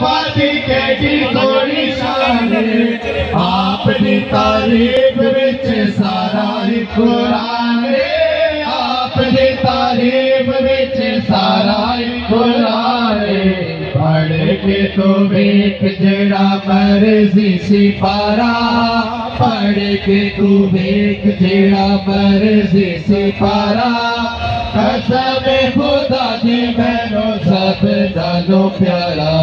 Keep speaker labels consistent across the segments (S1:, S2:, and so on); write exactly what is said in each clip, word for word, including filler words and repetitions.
S1: मुस्तफा दी कैडी सोनी शान आप दी तारीफ विच सारा ही कुरान आप दी तारीफ विच सारा ही कुरान पढ़ के तो वेख जेड़ा मर्जी सिपारा पढ़ के तू वेख जेड़ा मर्जी सिपारा कसम खुदा दी मैनू सब नालों प्यारा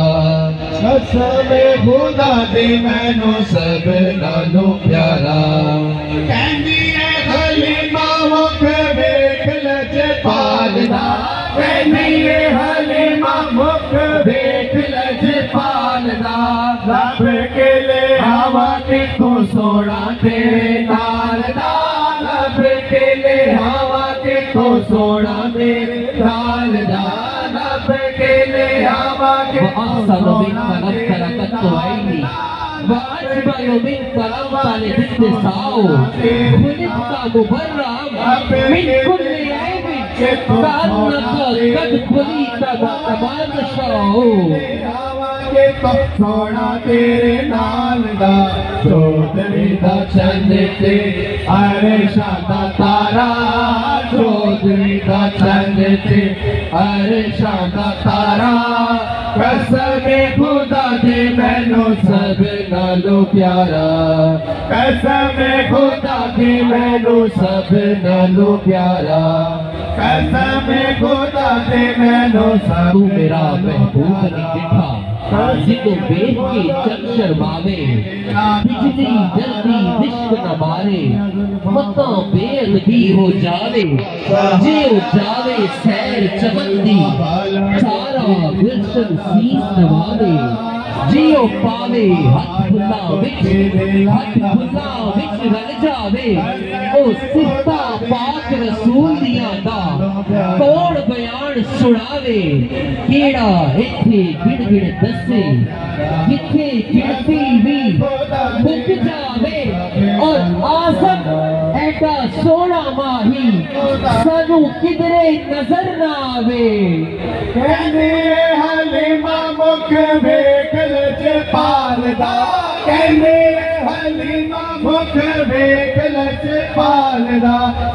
S1: कसम खुदा दी मैनू सब नालों प्यारा कहंदी है हलीमा मुख वेख लजपाल दा कहंदी है हलीमा मुख वेख लजपाल दा रब के ले हवा किथों सोना तेरे नाल दा रब के ले हवा किथों सोना तेरे नाल दा रब के ले हवा
S2: وأحسن من تلف تركت عيني وأجمل من تلف الاتساع خلقت مبرأ من كل عيب كأنك قد خلقت كما تشاء
S1: तो सोना तेरे नाल दा चौधरी दा चंद ते अरशा दा तारा चौधरी दा चंद ते अरशा दा तारा कसम खुदा दे मैनू सब नालों प्यारा कसम खुदा दे मैनू सब नालों प्यारा कसम खुदा दे मैनू सब
S2: तू मेरा महबूब नहीं दिखा जिको बेच के चल शर्मावे बिजली जल्दी इश्क न मारे मता बेअदबी हो जावे जे हो जावे सैर चमंदी सारा गुलशन सीस नवावे जियो पावे हथ फुला विच हथ फुला विच रल जावे ओ सिफता पाक रसूल दियां दा कौन बयान सुनावे केड़ा इत्थे गिण गिण दसे जिथे गिणती भी मुक जावे और आसम ऐसा सोना माही सानू किधरे नजर ना आवे
S1: कहंदी हलीमा मुख वेख लजपाल दा कहंदी हलीमा मुख वेख लजपाल दा